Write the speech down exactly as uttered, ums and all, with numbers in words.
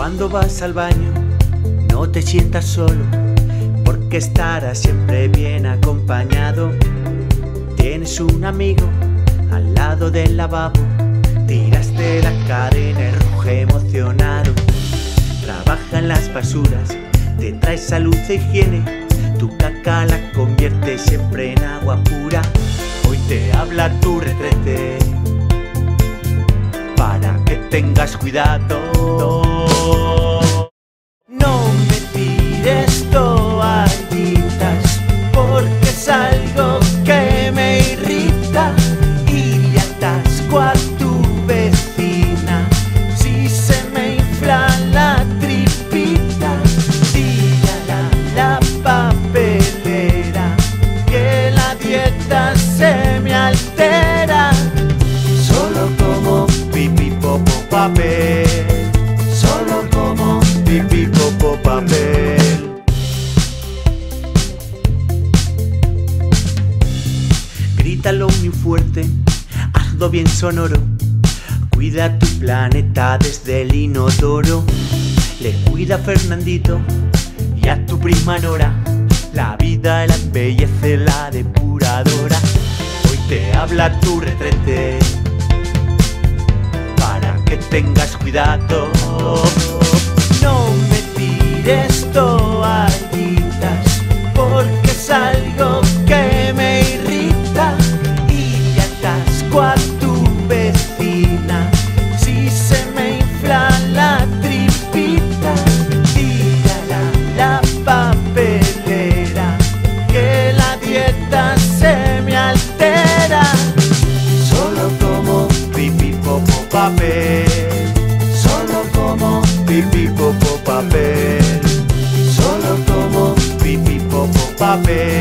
Cuando vas al baño, no te sientas solo, porque estarás siempre bien acompañado. Tienes un amigo al lado del lavabo, tiraste la cadena y ruge emocionado. Trabaja en las basuras, te trae salud e higiene, tu caca la convierte siempre en agua pura. Hoy te habla tu retrete para que tengas cuidado. No me tires toallitas porque es algo que me irrita, y le atasco a tu vecina si se me infla la tripita. Tírala la papelera que la dieta se me altera. Solo como pipí, popo, papel. Solo como pipí, popo, papel. Grítalo muy fuerte, hazlo bien sonoro. Cuida tu planeta desde el inodoro. Le cuida a Fernandito y a tu prima Nora. La vida la embellece la depuradora. Hoy te habla tu retrete para que tengas cuidado. No me tires toallitas porque es algo que me irrita, y le atasco a tu vecina si se me infla la tripita. Tírala la papelera que la dieta se me altera. Solo como pipí, popo, papel. Solo como pipí, popo, papel. Solo como pipí, popo, papel.